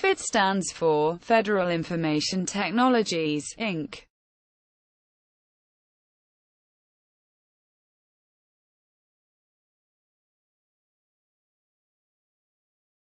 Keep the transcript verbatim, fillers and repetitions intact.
F I T stands for Federal Information Technologies, Incorporated